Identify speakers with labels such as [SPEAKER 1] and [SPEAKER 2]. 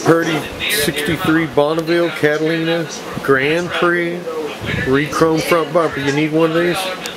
[SPEAKER 1] Purdy 63 Bonneville Catalina Grand Prix re-chrome front bumper. You need one of these?